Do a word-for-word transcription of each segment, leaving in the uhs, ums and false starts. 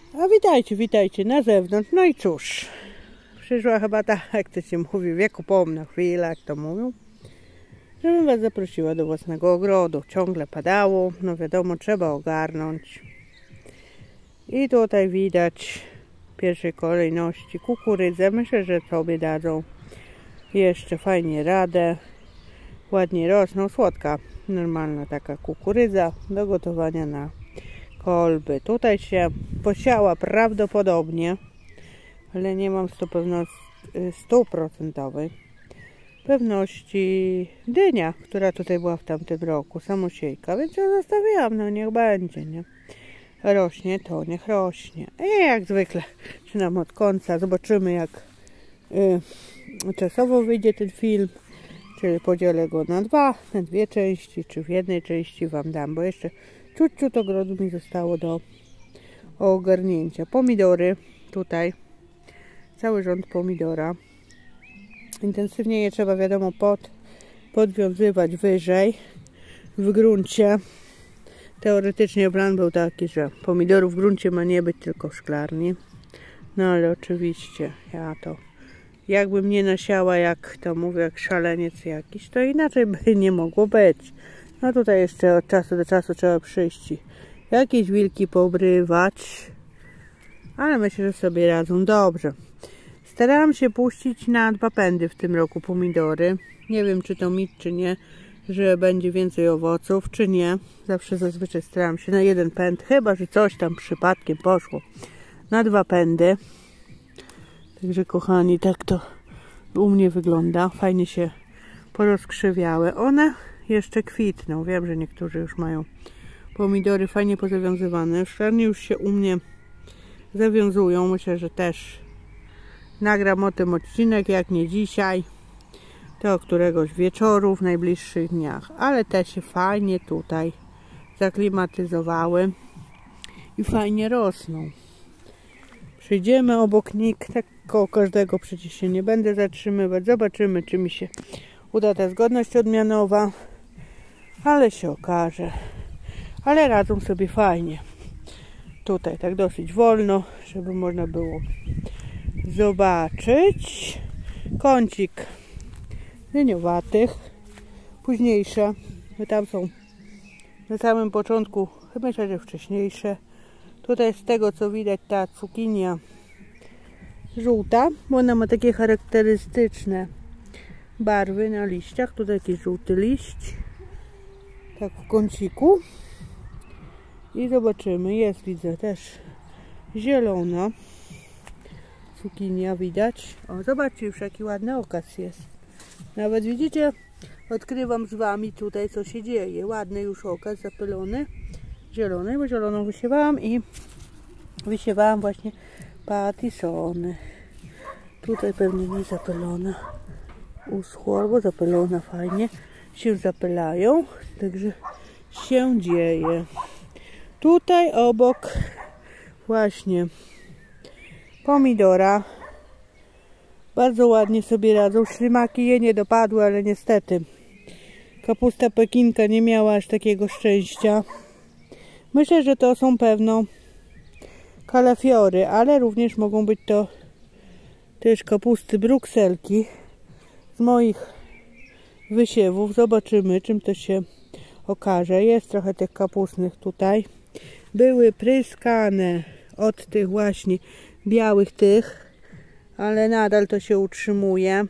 A witajcie, witajcie na zewnątrz. No i cóż, przyszła chyba ta, jak to się mówi, wieku pomna chwila, jak to mówią, żebym was zaprosiła do własnego ogrodu. Ciągle padało, no wiadomo, trzeba ogarnąć. I tutaj widać w pierwszej kolejności kukurydzę. Myślę, że sobie dadzą jeszcze fajnie radę. Ładnie rosną, słodka, normalna taka kukurydza do gotowania na kolby. Tutaj się posiała prawdopodobnie, ale nie mam stuprocentowej pewności, dynia, która tutaj była w tamtym roku, samosiejka, więc ją zostawiłam, no niech będzie, nie? Rośnie to, niech rośnie. I jak zwykle zaczynam od końca, zobaczymy jak y, czasowo wyjdzie ten film, czyli podzielę go na dwa, na dwie części, czy w jednej części wam dam, bo jeszcze ciut, ciut ogrodu mi zostało do ogarnięcia. Pomidory, tutaj cały rząd pomidora. Intensywnie je trzeba, wiadomo, pod, podwiązywać wyżej w gruncie. Teoretycznie plan był taki, że pomidorów w gruncie ma nie być, tylko w szklarni. No ale oczywiście ja to, jakbym nie nasiała, jak to mówię, jak szaleniec jakiś, to inaczej by nie mogło być. No tutaj jeszcze od czasu do czasu trzeba przyjść i jakieś wilki poobrywać, ale myślę, że sobie radzą dobrze. Starałam się puścić na dwa pędy w tym roku pomidory. Nie wiem, czy to mit, czy nie, że będzie więcej owoców, czy nie. Zawsze zazwyczaj starałam się na jeden pęd, chyba że coś tam przypadkiem poszło na dwa pędy. Także kochani, tak to u mnie wygląda. Fajnie się porozkrzywiały. One jeszcze kwitną. Wiem, że niektórzy już mają pomidory fajnie pozawiązywane. Szklarnie już się u mnie zawiązują. Myślę, że też nagram o tym odcinek, jak nie dzisiaj, to któregoś wieczoru w najbliższych dniach. Ale te się fajnie tutaj zaklimatyzowały i fajnie rosną. Przyjdziemy obok nich, tak koło każdego przecież się nie będę zatrzymywać. Zobaczymy, czy mi się uda ta zgodność odmianowa, ale się okaże. Ale radzą sobie fajnie. Tutaj tak dosyć wolno, żeby można było zobaczyć. Kącik dyniowatych, późniejsze, bo tam są na samym początku, chyba że wcześniejsze. Tutaj z tego co widać ta cukinia żółta, bo ona ma takie charakterystyczne barwy na liściach. Tutaj jakiś żółty liść, tak w kąciku. I zobaczymy, jest, widzę też zielona cukinia widać. O, zobaczcie już jaki ładny okaz jest. Nawet widzicie, odkrywam z wami tutaj co się dzieje. Ładny już okaz zapylony, zielony, bo zieloną wysiewałam i wysiewałam właśnie patisony. Tutaj pewnie nie zapylona, uschło albo zapylona, fajnie się zapylają, także się dzieje. Tutaj obok właśnie pomidora bardzo ładnie sobie radzą. Ślimaki je nie dopadły, ale niestety kapusta pekinka nie miała aż takiego szczęścia. Myślę, że to są pewno kalafiory, ale również mogą być to też kapusty brukselki z moich wysiewów. Zobaczymy, czym to się okaże. Jest trochę tych kapustnych tutaj. Były pryskane od tych właśnie białych tych, ale nadal to się utrzymuje.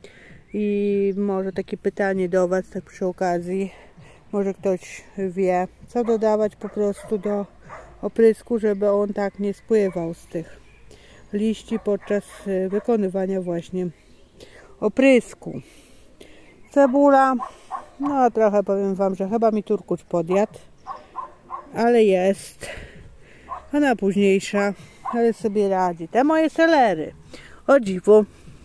I może takie pytanie do was, tak przy okazji, może ktoś wie, co dodawać po prostu do oprysku, żeby on tak nie spływał z tych liści podczas wykonywania właśnie oprysku. Cebula, no trochę powiem wam, że chyba mi turkuć podjadł, ale jest. Ona późniejsza, ale sobie radzi. Te moje selery, o dziwo,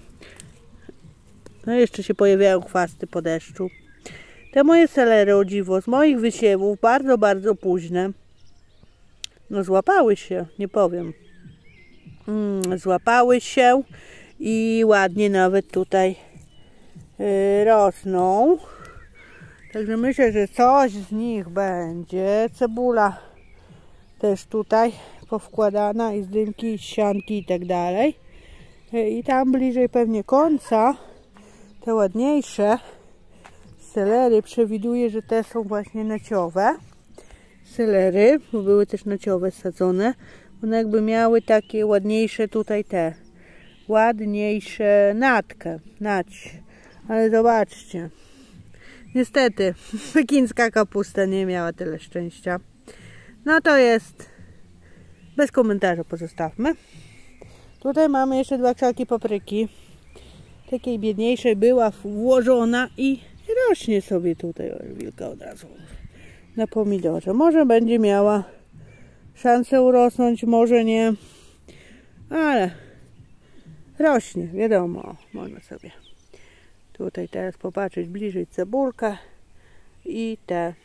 no jeszcze się pojawiają chwasty po deszczu. Te moje selery, o dziwo, z moich wysiewów, bardzo, bardzo późne, no złapały się, nie powiem. Mm, złapały się i ładnie nawet tutaj yy, rosną. Także myślę, że coś z nich będzie. Cebula też tutaj powkładana i z dymki, i z sianki i tak dalej. I tam bliżej pewnie końca te ładniejsze selery przewiduję, że te są właśnie naciowe selery, bo były też naciowe sadzone. One jakby miały takie ładniejsze tutaj te ładniejsze natkę, nać. Ale zobaczcie, niestety pekińska kapusta nie miała tyle szczęścia. No to jest bez komentarza, pozostawmy. Tutaj mamy jeszcze dwa krzaki papryki. Takiej biedniejszej była włożona i rośnie sobie tutaj wilka od razu na pomidorze. Może będzie miała szansę urosnąć, może nie, ale rośnie, wiadomo. Można sobie tutaj teraz popatrzeć bliżej cebulkę i te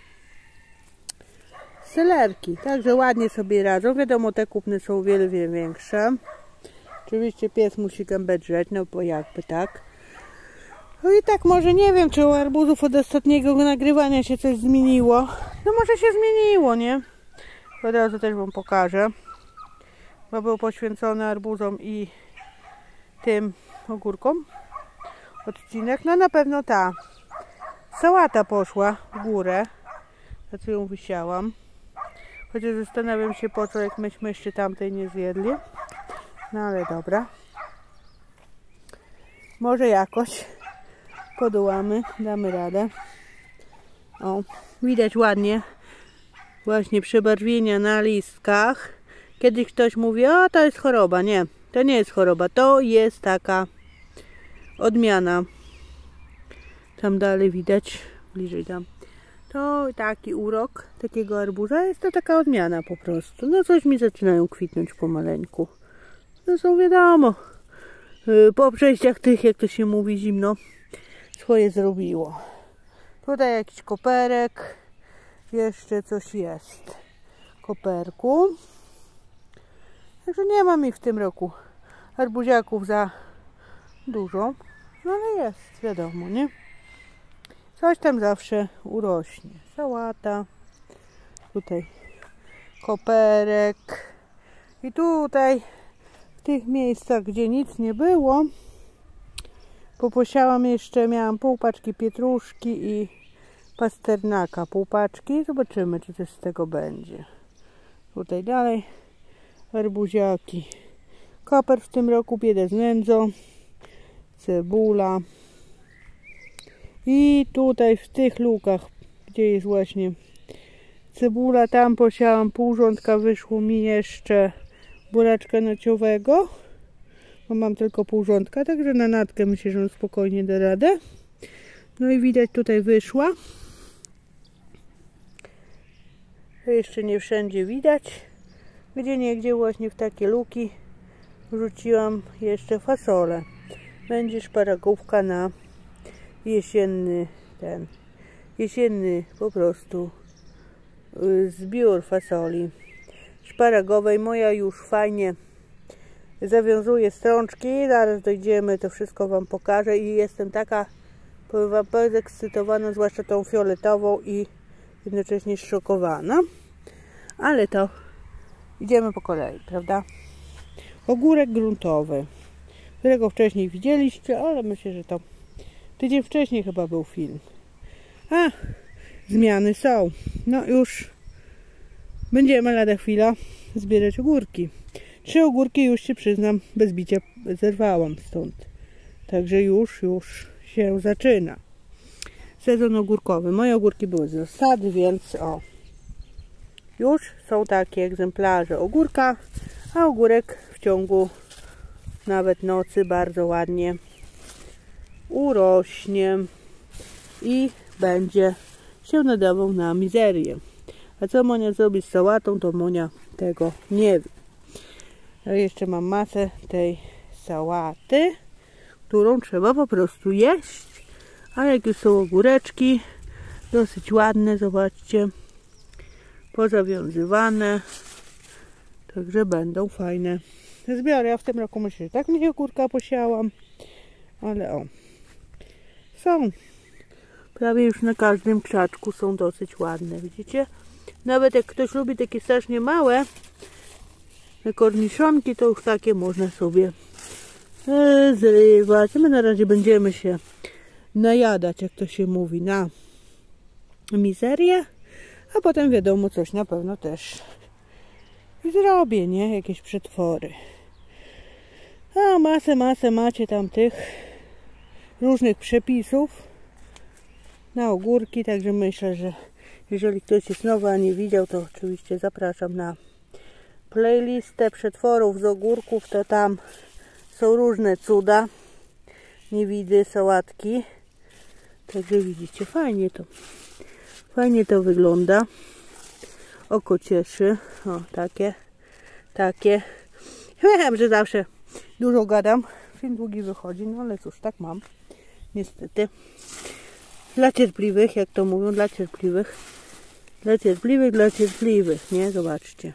selerki. Także ładnie sobie radzą. Wiadomo, te kupne są o wiele, wiele większe. Oczywiście pies musi gębę drzeć, no bo jakby tak. No i tak może nie wiem, czy u arbuzów od ostatniego nagrywania się coś zmieniło. No może się zmieniło, nie? Od razu też wam pokażę. Bo był poświęcony arbuzom i tym ogórkom odcinek. No na pewno ta sałata poszła w górę. Na co ją wysiałam. Chociaż zastanawiam się, po co, jak myśmy jeszcze tamtej nie zjedli. No ale dobra. Może jakoś podołamy, damy radę. O, widać ładnie właśnie przebarwienia na listkach. Kiedyś ktoś mówi, o to jest choroba. Nie, to nie jest choroba. To jest taka odmiana. Tam dalej widać, bliżej tam. To taki urok takiego arbuza, jest to taka odmiana po prostu. No coś mi zaczynają kwitnąć pomaleńku. No są wiadomo, po przejściach tych, jak to się mówi, zimno swoje zrobiło. Tutaj jakiś koperek, jeszcze coś jest. Koperku. Także nie mam ich w tym roku arbuziaków za dużo, no ale jest, wiadomo, nie? Coś tam zawsze urośnie. Sałata. Tutaj koperek. I tutaj w tych miejscach, gdzie nic nie było, poposiałam jeszcze, miałam pół paczki pietruszki i pasternaka. Pół paczki. Zobaczymy, czy coś z tego będzie. Tutaj dalej arbuziaki. Koper w tym roku biedę z nędzą. Cebula. I tutaj w tych lukach, gdzie jest właśnie cebula, tam posiałam pół rządka, wyszło mi jeszcze buraczka naciowego, bo mam tylko pół rządka, także na natkę myślę, że on spokojnie da radę. No i widać, tutaj wyszła. To jeszcze nie wszędzie widać. Gdzie niegdzie właśnie w takie luki wrzuciłam jeszcze fasolę. Będzie szparagówka na jesienny ten jesienny po prostu zbiór fasoli szparagowej. Moja już fajnie zawiązuje strączki, zaraz dojdziemy, to wszystko wam pokażę i jestem taka, powiem wam, podekscytowana, zwłaszcza tą fioletową i jednocześnie zszokowana, ale to idziemy po kolei, prawda? Ogórek gruntowy, którego wcześniej widzieliście, ale myślę, że to tydzień wcześniej chyba był film. A, zmiany są. No już będziemy lada chwila zbierać ogórki. Trzy ogórki już się przyznam, bez bicia zerwałam stąd. Także już, już się zaczyna sezon ogórkowy. Moje ogórki były z rozsady, więc o, już są takie egzemplarze ogórka, a ogórek w ciągu nawet nocy bardzo ładnie urośnie i będzie się nadawał na mizerię. A co Monia zrobi z sałatą, to Monia tego nie wie. A jeszcze mam masę tej sałaty, którą trzeba po prostu jeść. A jak już są ogóreczki, dosyć ładne, zobaczcie, pozawiązywane, także będą fajne zbiory. Ja w tym roku myślę, że tak mniej ogórka posiałam, ale o, są. Prawie już na każdym krzaczku są dosyć ładne, widzicie? Nawet jak ktoś lubi takie strasznie małe, Te korniszonki to już takie można sobie e, zrywać. My na razie będziemy się najadać, jak to się mówi, na mizerię, a potem wiadomo, coś na pewno też zrobię, nie? Jakieś przetwory. A masę, masę macie tam tych różnych przepisów na ogórki, także myślę, że jeżeli ktoś jest nowy, a nie widział, to oczywiście zapraszam na playlistę przetworów z ogórków, to tam są różne cuda, niewidy, sałatki, także widzicie, fajnie to fajnie to wygląda, oko cieszy, o takie takie, wiem, że zawsze dużo gadam, film długi wychodzi, no ale cóż, tak mam, niestety. Dla cierpliwych, jak to mówią, dla cierpliwych. Dla cierpliwych, dla cierpliwych, nie? Zobaczcie.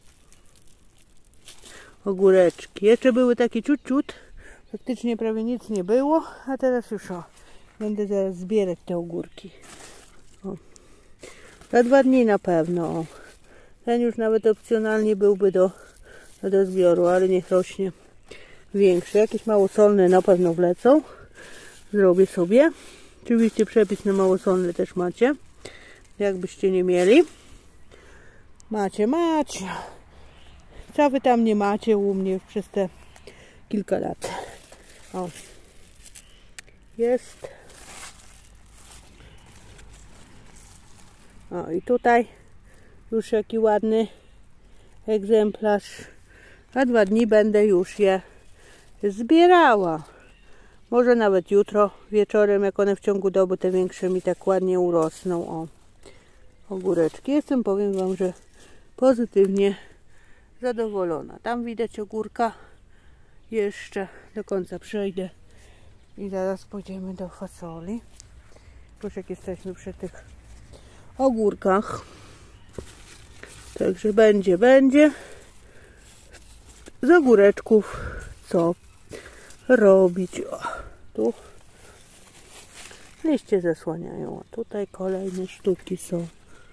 Ogóreczki. Jeszcze były takie ciut, ciut. Praktycznie prawie nic nie było, a teraz już o. Będę zaraz zbierać te ogórki. O. Za dwa dni na pewno. O. Ten już nawet opcjonalnie byłby do, do zbioru, ale niech rośnie większy. Jakieś małosolne na pewno wlecą. Zrobię sobie. Oczywiście przepis na małosolne też macie. Jakbyście nie mieli. Macie, macie. Co wy tam nie macie u mnie już przez te kilka lat. O. Jest. O i tutaj już jaki ładny egzemplarz. Na dwa dni będę już je zbierała. Może nawet jutro wieczorem, jak one w ciągu doby te większe mi tak ładnie urosną. O, ogóreczki. Jestem, powiem wam, że pozytywnie zadowolona. Tam widać ogórka. Jeszcze do końca przejdę i zaraz pójdziemy do fasoli. Już jak jesteśmy przy tych ogórkach. Także będzie, będzie z ogóreczków co robić. O, tu liście zasłaniają. A tutaj kolejne sztuki są.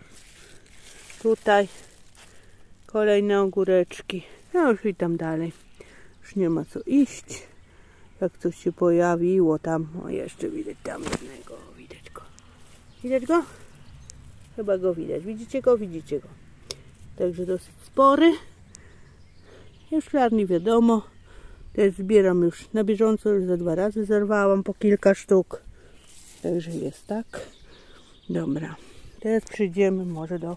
Tutaj kolejne ogóreczki. No już i tam dalej. Już nie ma co iść. Jak coś się pojawiło tam. O, jeszcze widać tam jednego. Widać go. Widać go? Chyba go widać. Widzicie go? Widzicie go. Także dosyć spory. Już szklarni wiadomo. Też zbieram już na bieżąco. Już za dwa razy zerwałam po kilka sztuk. Także jest tak. Dobra. Teraz przyjdziemy może do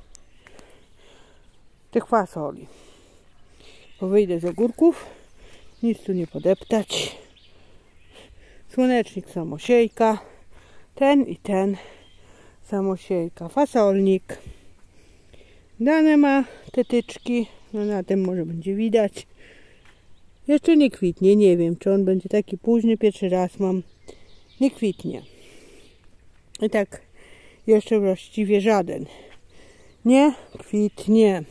tych fasoli. Bo wyjdę z ogórków. Nic tu nie podeptać. Słonecznik, samosiejka. Ten i ten samosiejka. Fasolnik. Dane ma te tyczki. No na tym może będzie widać. Jeszcze nie kwitnie. Nie wiem, czy on będzie taki późny. Pierwszy raz mam. Nie kwitnie. I tak jeszcze właściwie żaden nie kwitnie.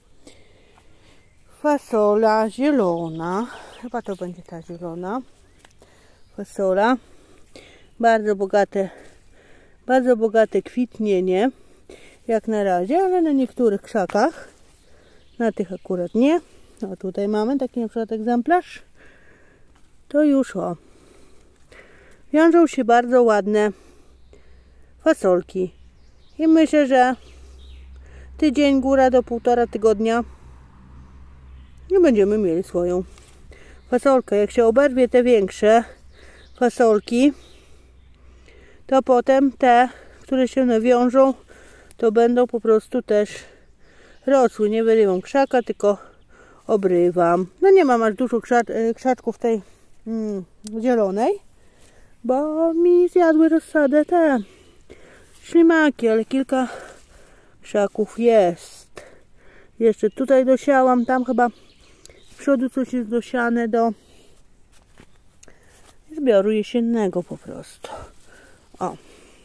Fasola zielona. Chyba to będzie ta zielona fasola. Bardzo bogate, bardzo bogate kwitnienie. Jak na razie, ale na niektórych krzakach. Na tych akurat nie. No tutaj mamy taki na przykład egzemplarz. To już o. Wiążą się bardzo ładne fasolki. I myślę, że tydzień, góra do półtora tygodnia i będziemy mieli swoją fasolkę. Jak się oberwie te większe fasolki, to potem te, które się nawiążą, to będą po prostu też rosły. Nie wyrywam krzaka, tylko obrywam. No nie mam aż dużo krzaczków tej mm, zielonej, bo mi zjadły rozsadę te ślimaki, ale kilka krzaków jest. Jeszcze tutaj dosiałam, tam chyba z przodu coś jest dosiane do zbioru jesiennego po prostu. O.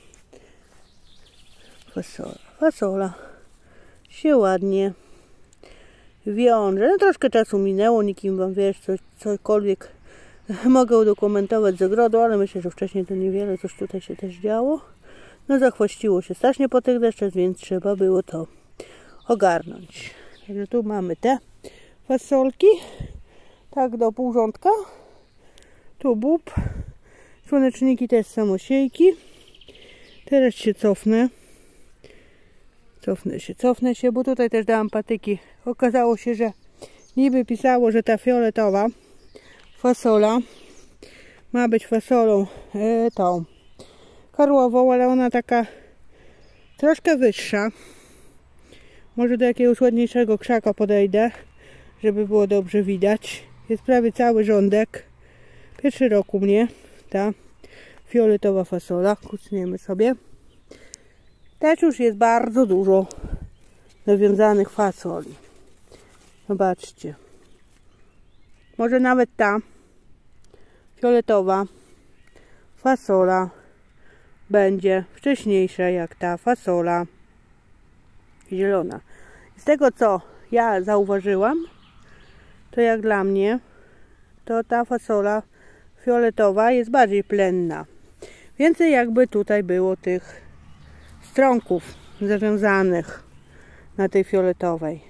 Fasola. Fasola się ładnie wiąże. No, troszkę czasu minęło, nikim wam wiesz, coś, cokolwiek mogę udokumentować z ogrodu, ale myślę, że wcześniej to niewiele, coś tutaj się też działo. No zachłościło się strasznie po tych deszczach, więc trzeba było to ogarnąć. Także tu mamy te fasolki. Tak do półrządka. Tu bób. Słoneczniki też samosiejki. Teraz się cofnę. Cofnę się, cofnę się, bo tutaj też dałam patyki. Okazało się, że niby pisało, że ta fioletowa fasola ma być fasolą e, tą karłową, ale ona taka troszkę wyższa. Może do jakiegoś ładniejszego krzaka podejdę, żeby było dobrze widać. Jest prawie cały rządek. Pierwszy rok u mnie ta fioletowa fasola. Kucniemy sobie. Też już jest bardzo dużo nawiązanych fasoli. Zobaczcie. Może nawet ta fioletowa fasola będzie wcześniejsza jak ta fasola zielona. Z tego co ja zauważyłam, to jak dla mnie, to ta fasola fioletowa jest bardziej plenna. Więcej jakby tutaj było tych strąków zawiązanych na tej fioletowej.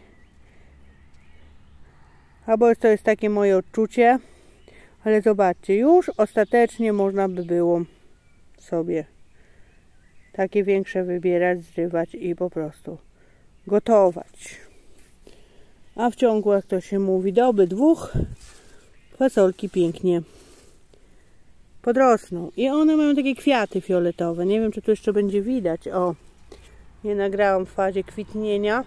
Albo to jest takie moje odczucie, ale zobaczcie, już ostatecznie można by było sobie takie większe wybierać, zrywać i po prostu gotować. A w ciągu, jak to się mówi, doby dwóch fasolki pięknie podrosną. I one mają takie kwiaty fioletowe. Nie wiem, czy tu jeszcze będzie widać. O, nie nagrałam w fazie kwitnienia.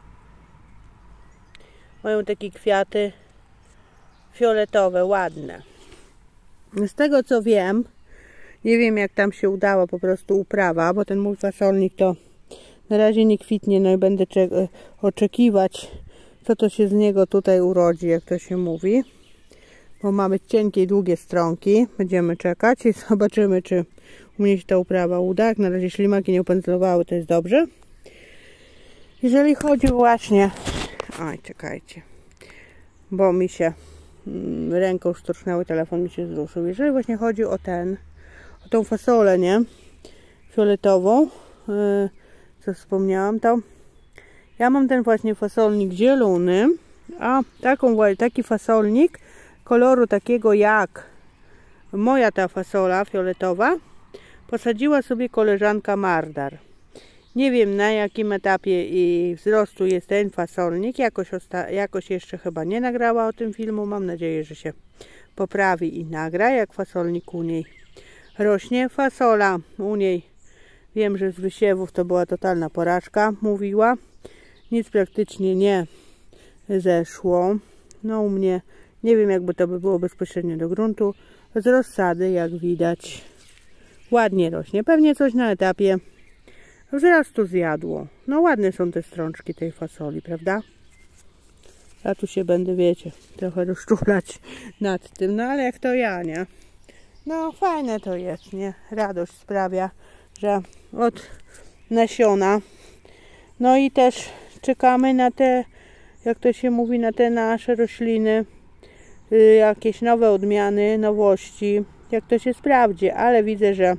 Mają takie kwiaty fioletowe, ładne. Z tego co wiem, nie wiem jak tam się udała po prostu uprawa, bo ten mój fasolnik to na razie nie kwitnie, no i będę oczekiwać, co to się z niego tutaj urodzi, jak to się mówi. Bo ma być cienkie i długie stronki. Będziemy czekać i zobaczymy, czy u mnie się ta uprawa uda. Jak na razie ślimaki nie upędzlowały, to jest dobrze. Jeżeli chodzi właśnie... Oj, czekajcie. Bo mi się mm, ręką szturchnęły, telefon mi się zruszył. Jeżeli właśnie chodzi o ten, o tą fasolę, nie? Fioletową, yy, co wspomniałam, to ja mam ten właśnie fasolnik zielony, a taką, taki fasolnik koloru takiego jak moja ta fasola fioletowa posadziła sobie koleżanka Mardar. Nie wiem na jakim etapie i wzrostu jest ten fasolnik. Jakoś, jakoś jeszcze chyba nie nagrała o tym filmu. Mam nadzieję, że się poprawi i nagra, jak fasolnik u niej rośnie. Fasola u niej, wiem, że z wysiewów to była totalna porażka, mówiła. Nic praktycznie nie zeszło. No u mnie nie wiem, jakby to by było bezpośrednio do gruntu. Z rozsady, jak widać, ładnie rośnie. Pewnie coś na etapie wzrostu zjadło. No ładne są te strączki tej fasoli, prawda? Ja tu się będę, wiecie, trochę rozczulać nad tym. No ale jak to ja, nie? No fajne to jest, nie? Radość sprawia, że od nasiona. No i też czekamy na te, jak to się mówi, na te nasze rośliny. Jakieś nowe odmiany, nowości, jak to się sprawdzi, ale widzę, że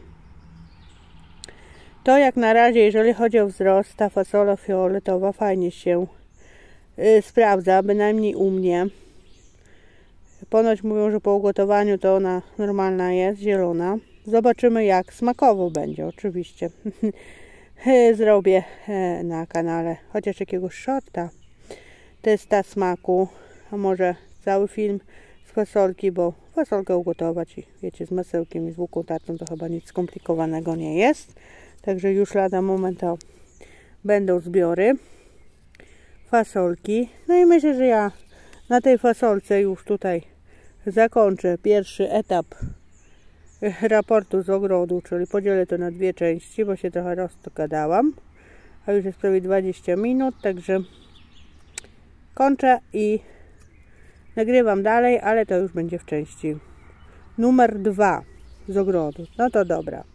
to jak na razie, jeżeli chodzi o wzrost, ta fasola fioletowa fajnie się y, sprawdza, bynajmniej u mnie. Ponoć mówią, że po ugotowaniu to ona normalna jest, zielona. Zobaczymy, jak smakowo będzie, oczywiście. Zrobię na kanale chociaż jakiegoś shorta, testa smaku, a może cały film z fasolki, bo fasolkę ugotować i wiecie, z masełkiem i z łuką tartą to chyba nic skomplikowanego nie jest. Także już lada moment to będą zbiory fasolki. No i myślę, że ja na tej fasolce już tutaj zakończę pierwszy etap raportu z ogrodu, czyli podzielę to na dwie części, bo się trochę rozgadałam, a już jest prawie dwadzieścia minut, także kończę i nagrywam dalej, ale to już będzie w części numer dwa z ogrodu. No to dobra.